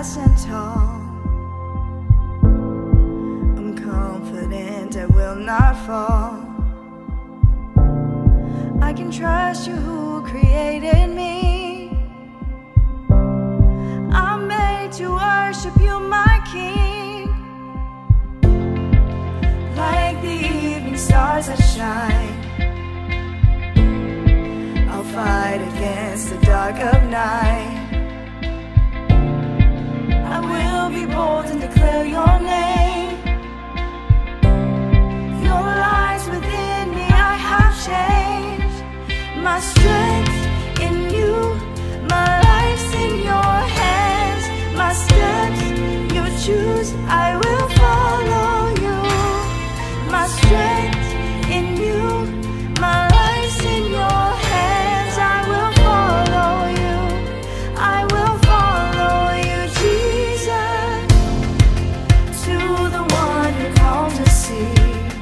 fast and tall. I'm confident I will not fall. I can trust you who created me. I'm made to worship you, my King. Like the evening stars that shine, I'll fight against the dark of night. I will be bold and declare your name. Your lies within me I have changed. My strength in you, my life's in your hands. My steps you choose, I will follow you. My strength in you, my life's in your hands. I will follow you, I will follow you, Jesus. To the one who calls to see,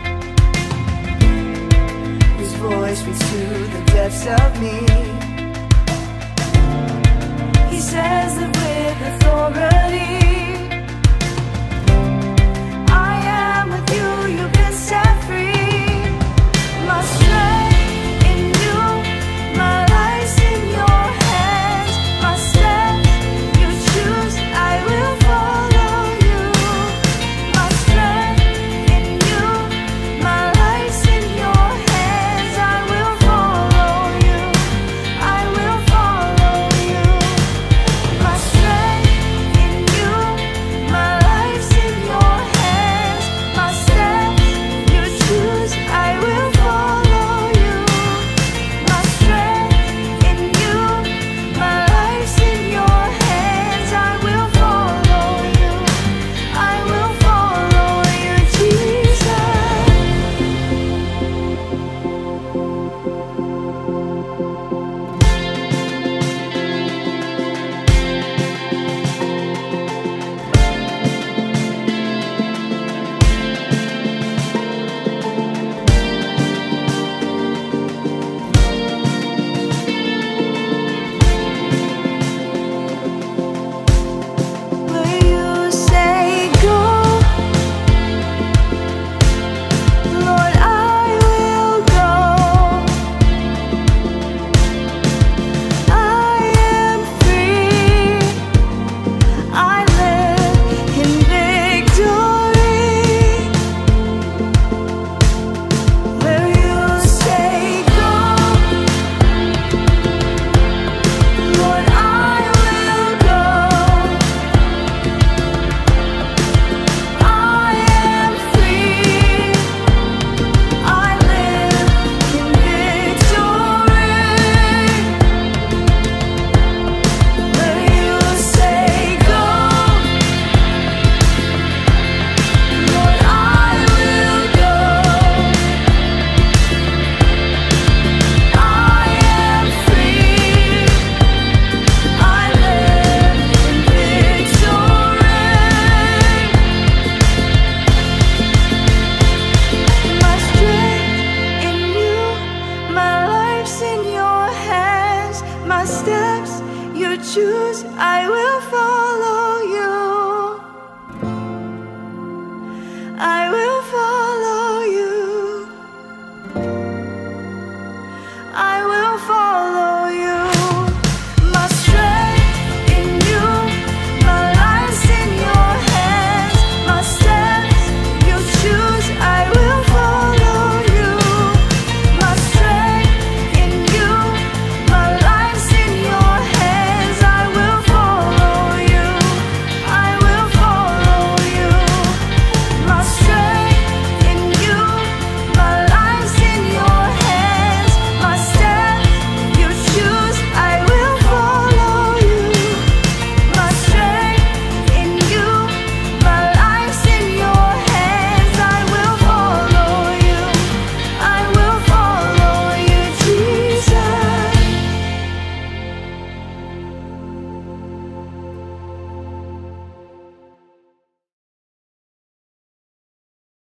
whose voice reaches to the depths of me. He says that with authority, I am with you, you've been set free. My strength in you, my life's in your hands. My steps you choose, I will follow you. My strength in you, my life's in your hands. I will follow you, I will follow you. My strength in you, my life's in your hands. My steps you choose, I will follow you. My strength in you, my life's in your hands. I will follow you, I will follow you, Jesus. Where you say go, Lord, I will go. I am free, I live in victory. Where you say go, Lord, I will go. I am free, I live in victory. Where you say go, Lord, I will go. I am free, I live in victory. My strength in you, my life's in your hands. My steps you choose.